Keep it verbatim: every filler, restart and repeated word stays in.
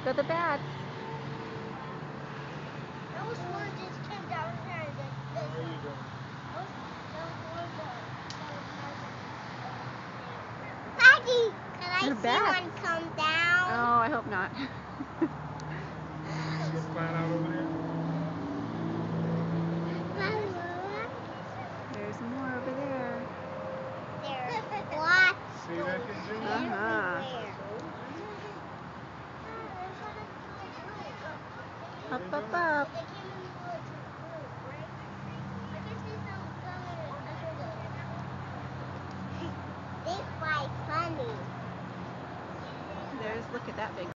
go the bats. Those ones just came down here and did this. How are you doing? Those, those ones are... Daddy, can I They're see bats. one come down? Oh, I hope not. See a plant out over there? There's more over there. There's lots. See that, Junior? Uh-huh. Up, up, up. They fly funny. There's, look at that big